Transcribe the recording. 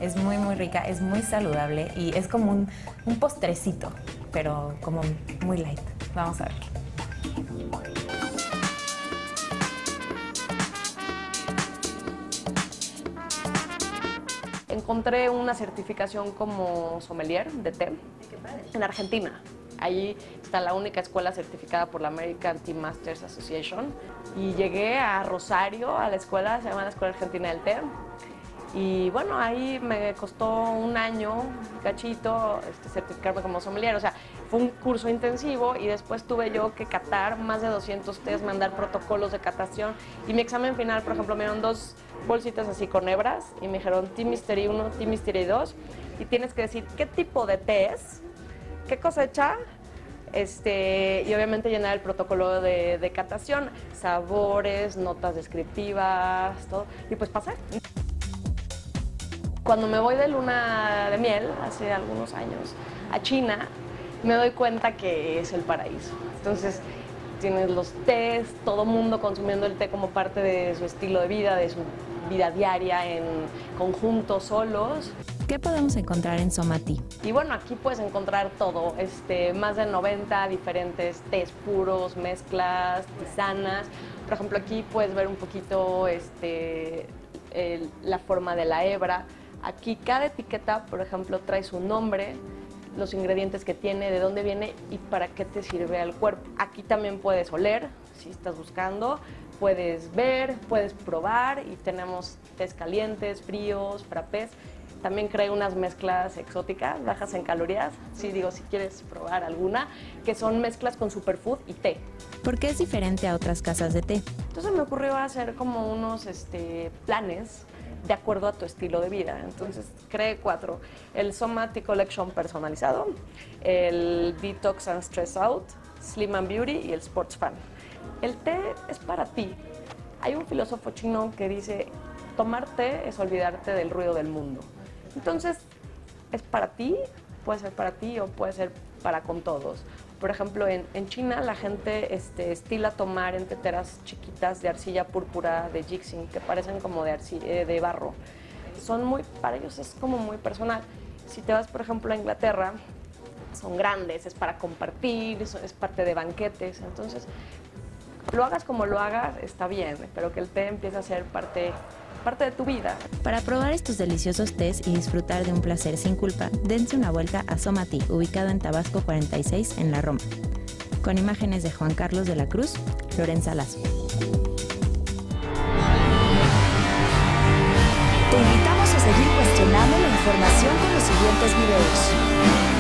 Es muy, muy rica, es muy saludable y es como un postrecito, pero como muy light. Vamos a ver. Encontré una certificación como sommelier de té en Argentina. Ahí está la única escuela certificada por la American Tea Masters Association. Y llegué a Rosario, a la escuela, se llama la Escuela Argentina del Té. Y bueno, ahí me costó un año, cachito, certificarme como sommelier. O sea, fue un curso intensivo y después tuve yo que catar más de 200 tés, mandar protocolos de catación. Y mi examen final, por ejemplo, me dieron 2 bolsitas así con hebras y me dijeron Tea Mystery 1, Tea Mystery 2. Y tienes que decir qué tipo de té es, qué cosecha, y obviamente llenar el protocolo de catación, sabores, notas descriptivas, todo. Y pues pasar. Cuando me voy de luna de miel, hace algunos años, a China, me doy cuenta que es el paraíso. Entonces, tienes los tés, todo mundo consumiendo el té como parte de su estilo de vida, de su vida diaria, en conjunto, solos. ¿Qué podemos encontrar en Soma Tea? Y bueno, aquí puedes encontrar todo, más de 90 diferentes tés puros, mezclas, tisanas. Por ejemplo, aquí puedes ver un poquito la forma de la hebra. Aquí cada etiqueta, por ejemplo, trae su nombre, los ingredientes que tiene, de dónde viene y para qué te sirve al cuerpo. Aquí también puedes oler, si estás buscando, puedes ver, puedes probar y tenemos tés calientes, fríos, frappés. También creé unas mezclas exóticas, bajas en calorías, si quieres probar alguna, que son mezclas con superfood y té. ¿Por qué es diferente a otras casas de té? Entonces me ocurrió hacer como unos planes de acuerdo a tu estilo de vida. Entonces creé 4. El Soma Tea Collection personalizado, el Detox and Stress Out, Slim and Beauty y el Sports Fan. El té es para ti. Hay un filósofo chino que dice, tomar té es olvidarte del ruido del mundo. Entonces, es para ti, puede ser para ti o puede ser para con todos. Por ejemplo, en China la gente estila tomar en teteras chiquitas de arcilla púrpura de Jixing, que parecen como de barro. Para ellos es como muy personal. Si te vas, por ejemplo, a Inglaterra, son grandes, es para compartir, es parte de banquetes. Entonces, lo hagas como lo hagas, está bien, pero que el té empiece a ser parte de tu vida. Para probar estos deliciosos tés y disfrutar de un placer sin culpa, dense una vuelta a Soma Tea, ubicado en Tabasco 46 en la Roma. Con imágenes de Juan Carlos de la Cruz, Lorenza Lazo. Te invitamos a seguir cuestionando la información con los siguientes videos.